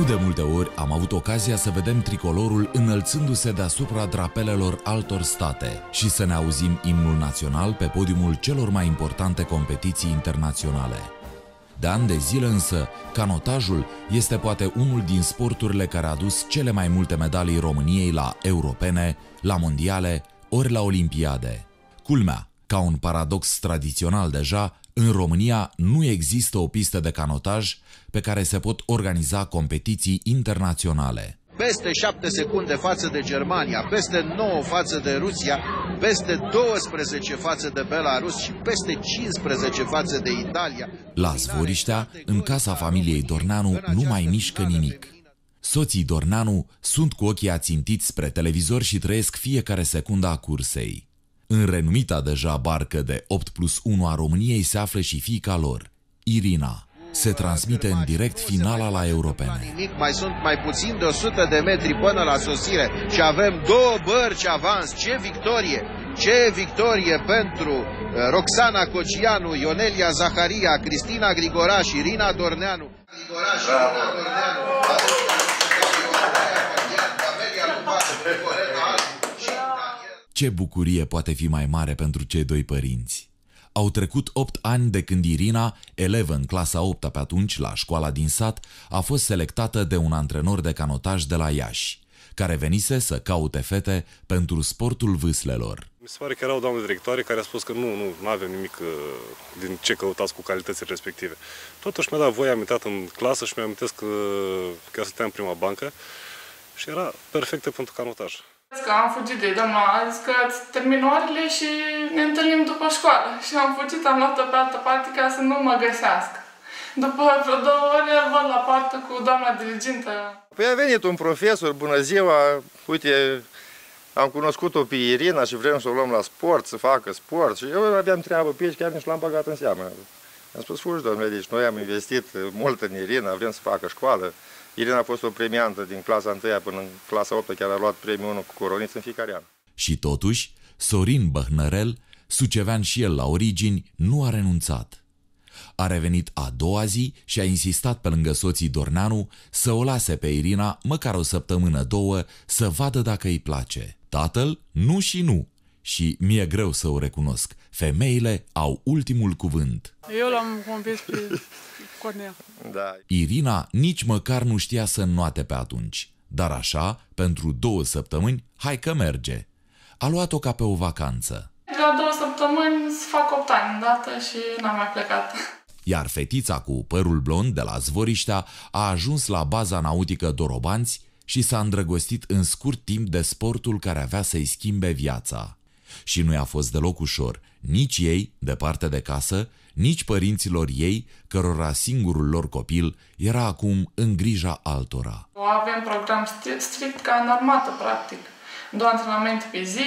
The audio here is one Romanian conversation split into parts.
de multe ori am avut ocazia să vedem tricolorul înălțându-se deasupra drapelelor altor state și să ne auzim imnul național pe podiumul celor mai importante competiții internaționale. De ani de zile însă, canotajul este poate unul din sporturile care a adus cele mai multe medalii României la europene, la mondiale ori la olimpiade. Culmea, ca un paradox tradițional deja, în România nu există o pistă de canotaj pe care se pot organiza competiții internaționale. Peste 7 secunde față de Germania, peste 9 față de Rusia, peste 12 față de Belarus și peste 15 față de Italia. La Zvoriștea, în casa familiei Dorneanu, nu mai mișcă nimic. Soții Dorneanu sunt cu ochii ațintiți spre televizor și trăiesc fiecare secundă a cursei. În renumita deja barcă de 8+1 a României se află și fiica lor, Irina. Se transmite în direct finala la europene. Mai sunt mai puțin de 100 de metri până la sosire și avem 2 bărci avans. Ce victorie! Ce victorie pentru Roxana Cocianu, Ionelia Zaharia, Cristina Grigoraș, Irina Dorneanu. Ce bucurie poate fi mai mare pentru cei doi părinți? Au trecut 8 ani de când Irina, elevă în clasa 8-a pe atunci la școala din sat, a fost selectată de un antrenor de canotaj de la Iași, care venise să caute fete pentru sportul vâslelor. Mi se pare că era o doamnă directoare care a spus că nu avem nimic din ce căutați cu calitățile respective. Totuși mi-a dat voie, am intrat în clasă și mi-am amintesc că chiar stăteam în prima bancă și era perfectă pentru canotaj. Că am fugit de doamna, a zis că termin orele și ne întâlnim după școală. Și am fugit, am luat-o pe altă parte ca să nu mă găsească. După vreo 2 ore îl văd la poartă cu doamna dirigintă. Păi a venit un profesor, bună ziua, uite, am cunoscut-o pe Irina și vrem să o luăm la sport, să facă sport. Și eu aveam treabă pe aici, chiar nici l-am băgat în seamă. Am spus, fugi, domnule, deci noi am investit mult în Irina, vrem să facă școală. Irina a fost o premiantă din clasa 1 până în clasa 8, chiar a luat premiul 1 cu coroniță în fiecare an. Și totuși, Sorin Băhnărel, sucevean și el la origini, nu a renunțat. A revenit a doua zi și a insistat pe lângă soții Dorneanu să o lase pe Irina măcar o săptămână, 2, să vadă dacă îi place. Tatăl, nu și nu. Și mi-e greu să o recunosc. Femeile au ultimul cuvânt. Eu l-am convins pe Cornel. Da. Irina nici măcar nu știa să înnoate pe atunci. Dar așa, pentru 2 săptămâni, hai că merge. A luat-o ca pe o vacanță. La 2 săptămâni să fac 8 ani îndată și n-am mai plecat. Iar fetița cu părul blond de la Zvoriștea a ajuns la baza nautică Dorobanți și s-a îndrăgostit în scurt timp de sportul care avea să-i schimbe viața. Și nu i-a fost deloc ușor, nici ei, departe de casă, nici părinților ei, cărora singurul lor copil era acum în grija altora. Avem program strict ca în armată, practic. 2 antrenamente pe zi,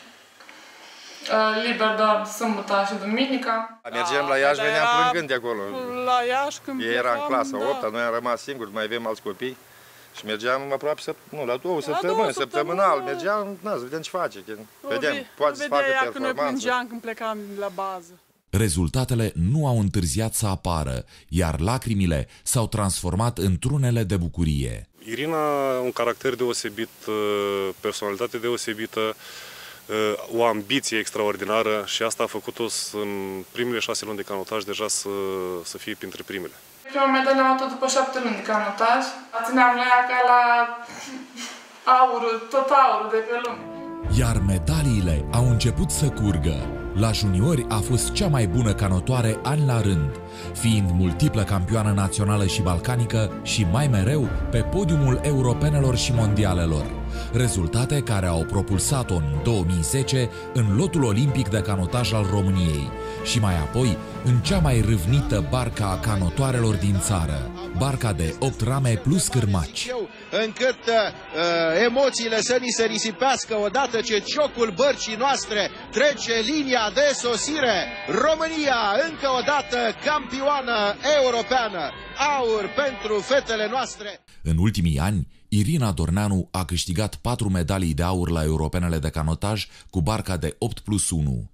liber doar sâmbătă și duminica. Mergeam la Iași, veneam plângând de acolo. La Iași, când ei era în clasa 8, noi am rămas singuri, mai avem alți copii. Și mergeam aproape, la 2 săptămâni, săptămânal, mergeam, să vedem ce face. Vedem, poate să facă performanță. Când noi plângeam când plecam la bază. Rezultatele nu au întârziat să apară, iar lacrimile s-au transformat în trunele de bucurie. Irina, un caracter deosebit, personalitate deosebită, o ambiție extraordinară și asta a făcut-o în primele 6 luni de canotaj deja să fie printre primele. Prima medalie am luat-o după 7 luni de canotaj. Țineam la ea ca la aurul, tot aurul de pe lume. Iar medaliile au început să curgă. La juniori a fost cea mai bună canotoare ani la rând, fiind multiplă campioană națională și balcanică și mai mereu pe podiumul europenelor și mondialelor. Rezultate care au propulsat-o în 2010 în lotul olimpic de canotaj al României și mai apoi în cea mai râvnită barcă a canotoarelor din țară, barca de 8 rame plus cârmaci. Încât emoțiile să ni se risipească odată ce ciocul bărcii noastre trece linia de sosire. România, încă o dată campioană europeană. Aur pentru fetele noastre. În ultimii ani, Irina Dorneanu a câștigat 4 medalii de aur la europenele de canotaj cu barca de 8+1.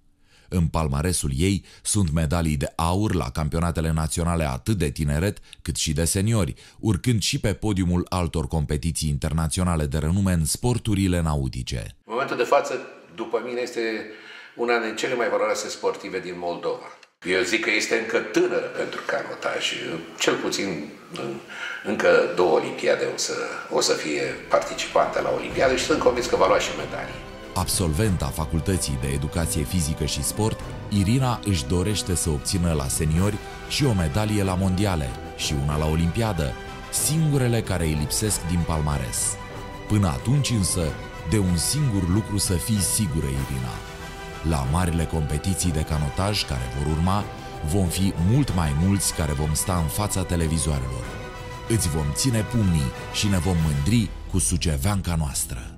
În palmaresul ei sunt medalii de aur la campionatele naționale atât de tineret cât și de seniori, urcând și pe podiumul altor competiții internaționale de renume în sporturile nautice. În momentul de față, după mine, este una din cele mai valoroase sportive din Moldova. Eu zic că este încă tânără pentru canotaj, cel puțin încă 2 olimpiade o să fie participantă la olimpiade și sunt convins că va lua și medalii. Absolventa Facultății de Educație Fizică și Sport, Irina își dorește să obțină la seniori și o medalie la mondiale și una la olimpiadă, singurele care îi lipsesc din palmares. Până atunci însă, de un singur lucru să fii sigură, Irina. La marile competiții de canotaj care vor urma, vom fi mult mai mulți care vom sta în fața televizoarelor. Îți vom ține pumnii și ne vom mândri cu suceveanca noastră.